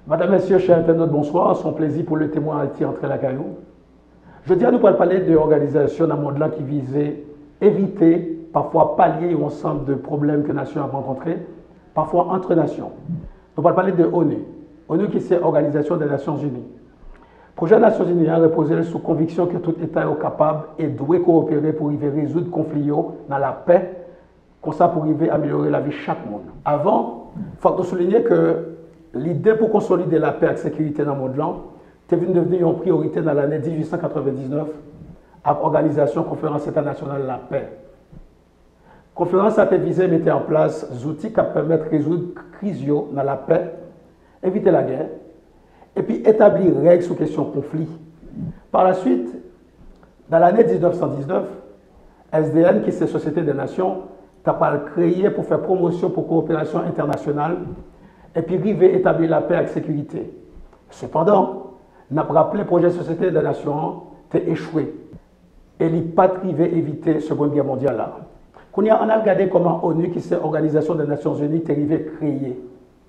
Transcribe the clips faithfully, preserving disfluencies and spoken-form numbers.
Madame, Messieurs, chers internautes, bonsoir. Son plaisir pour le témoin Haïti entrer la caillou. Je dis à nous pour parler de l'organisation dans le monde là qui visait éviter, parfois pallier un ensemble de problèmes que les nations ont rencontrés, parfois entre nations. Nous allons parler de l'ONU. ONU qui c'est l'Organisation des Nations Unies. Le projet des Nations Unies a reposé sous conviction que tout État est capable et doit coopérer pour y résoudre les conflits dans la paix, comme ça pour y améliorer la vie de chaque monde. Avant, il faut souligner que l'idée pour consolider la paix et la sécurité dans le monde là, est devenue une priorité dans l'année mille huit cent quatre-vingt-dix-neuf avec l'organisation Conférence internationale de la paix. La conférence a été visée à mettre en place des outils qui permettent de résoudre les crises dans la paix, éviter la guerre, et puis établir des règles sur la question de conflit. Par la suite, dans l'année mille neuf cent dix-neuf, S D N, qui est la Société des Nations, a créé pour faire promotion pour la coopération internationale et puis arriver à établir la paix et la sécurité. Cependant, n'a pas rappelé le projet Société des Nations a échoué et il n'a pas arrivé à éviter la Seconde Guerre mondiale. Là. On a regardé comment ONU, qui est l'Organisation des Nations Unies, est arrivée à créer.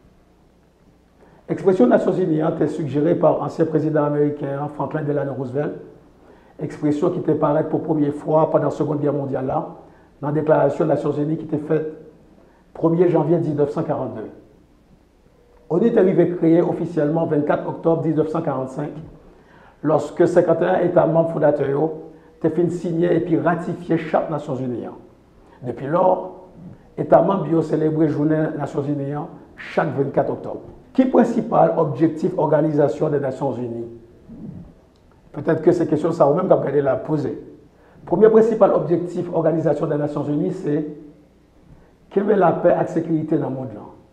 L'expression Nations Unies a été suggérée par l'ancien président américain Franklin Delano Roosevelt, expression qui était parue pour la première fois pendant la Seconde Guerre mondiale, là, dans la déclaration des Nations Unies qui était faite le premier janvier mille neuf cent quarante-deux. ONU est arrivé à créer officiellement le vingt-quatre octobre mille neuf cent quarante-cinq, lorsque cinquante et un États membres fondateurs ont fait signer et puis ratifier chaque Nations Unies. Depuis lors, les États membres ont célébré la journée des Nations Unies chaque vingt-quatre octobre. Qui est le principal objectif organisation des Nations Unies? Peut-être que ces questions, ça va même regarder la poser. Le premier principal objectif organisation des Nations Unies, c'est qu'il y ait la paix et la sécurité dans le monde.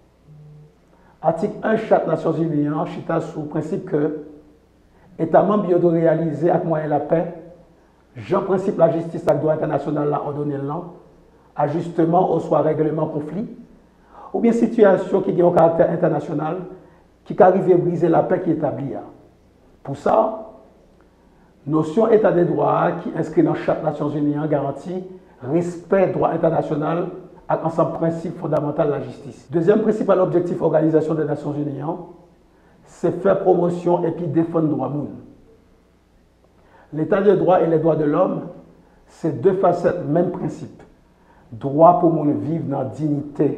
Article un, chaque Nations Unies, chita sous le principe que l'État membre doit réaliser avec moyen la paix, Jean principe la justice et le droit international l'a ordonné là, ajustement au soit règlement conflit, ou bien situation qui a un caractère international qui arrive à briser la paix qui est établie. Pour ça, notion état des droits qui inscrit dans chaque Nations Unies garantit respect droit international avec ensemble principe fondamental de la justice. Deuxième principal objectif organisation des Nations Unies, c'est faire promotion et puis défendre le droit monde. L'état de droit et les droits de l'homme, c'est deux facettes, même principe. Droit pour monde vivre dans la dignité.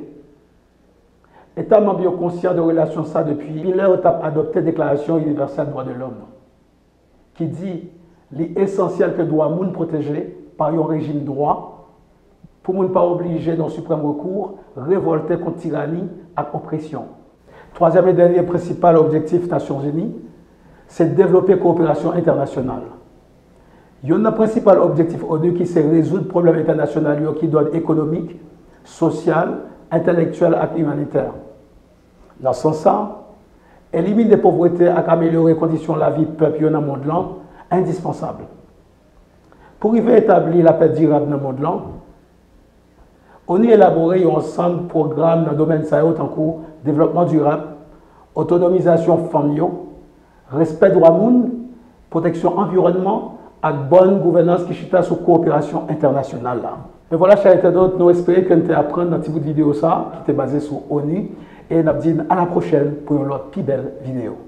État membre conscient de relation ça depuis, il a adopté la Déclaration universelle des droits de l'homme, qui dit l'essentiel que doit monde protéger par un régime droit, pour ne pas obliger dans le suprême recours, révolter contre tyrannie et oppression. Troisième et dernier principal objectif des Nations Unies, c'est de développer la coopération internationale. Il y a un principal objectif ONU qui c'est résoudre les problèmes internationaux qui doivent être économiques, sociaux, intellectuels et humanitaires. Dans ce sens, éliminer les pauvretés et améliorer les conditions de la vie du peuple dans le monde là, indispensable. Pour arriver à établir la paix durable dans le monde là, on a élaboré un ensemble de programmes dans le domaine de cours développement durable, autonomisation famille, respect droit monde, protection environnement et bonne gouvernance qui chita sous coopération internationale. Et voilà, chers internautes, nous espérons que nous apprendre dans ce bout de vidéo ça, qui était basé sur ONU, et nous disons à la prochaine pour une autre plus belle vidéo.